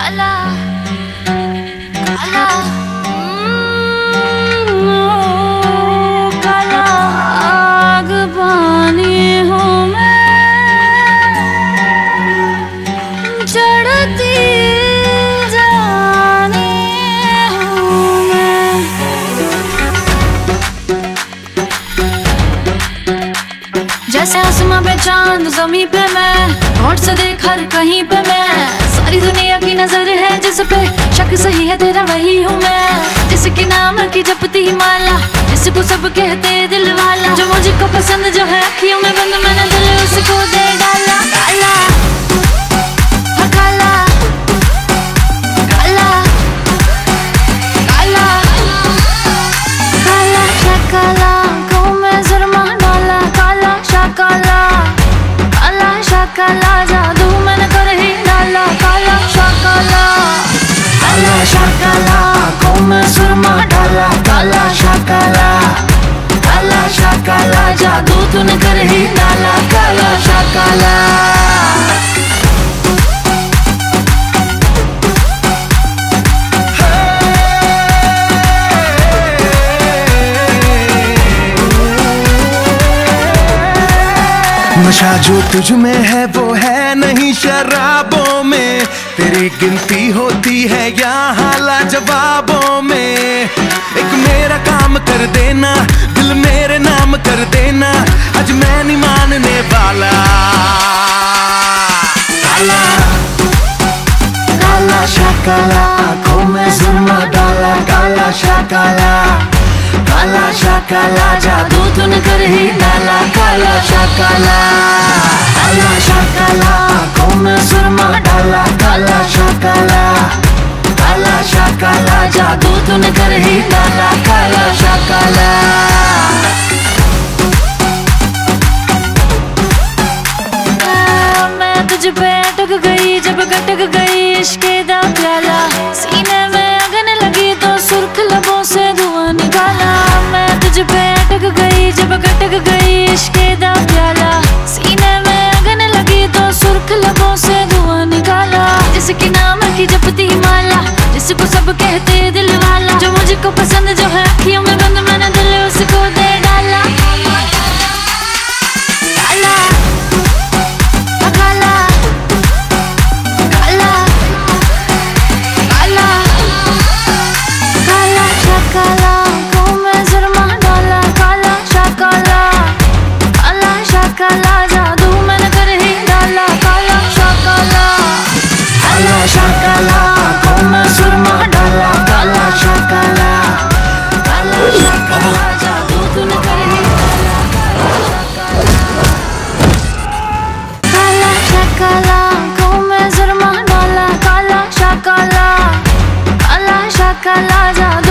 काला काला काला आग पानी हूँ मैं, चढ़ती जानी हूँ मैं। जैसे आसमां पे चांद ज़मीं पे मैं, होठ से देख हर कहीं पे मैं, सारी दुनिया की नजर है जिस पे, शक सही है तेरा वही हूँ मैं। जिसके नाम की जपती माला, जिसको सब कहते दिल वाला, जो मुझको पसंद जो है अखियों में बंद मैंने दिल उसको दे डाला। काला काला काला काला काला शकला को मैं जुर्मा डाला। काला शकला काला शकला जादू मैंने कर ही डाला। काला शकला काला शकला को मैं जुर्मा डाला। काला शकला काला शकला जादू तूने कर ही डाला। काला शकला नशा जो तुझ में है वो है नहीं शराबों में, तेरी गिनती होती है यहाँ लाजवाबों में। एक मेरा काम कर देना, दिल मेरे नाम कर देना, आज मैं नहीं मानने वाला। काला काला शकला को मैं जुर्मा डाला। काला शकला काला शकला जादू तूने कर ही डाला। काला शकला काला शकला को मैं जुर्मा डाला। काला शकला काला शकला जादू तूने कर ही डाला। काला शकला मैं तुझ पे अटक गई जब गटक गई इश्क़ दा प्याला। सीने में अगन लगी तो सुर्ख लबों से धुआं निकाला। मैं तुझ पे अटक गई जब गटक गई इश्क़ दा प्याला। सीने में अगन लगी तो सुर्ख लबों से धुआं निकाला। जिसके नाम की जपती माला, जिसको सब कहते दिल वाला, जो मुझको पसंद जो है अखियों में बंद मैंने दिल उसको दे डाला। काला काला काला काला काला शकला को मैं जुर्मा डाला। काला शकला काला शकला जादू मैंने कर ही डाला। काला शकला काला शकला को मैं जुर्मा डाला। काला शकला काला शकला जादू तूने कर ही डाला। काला शकला को मैं जुर्मा डाला। काला शकला काला शकला जादू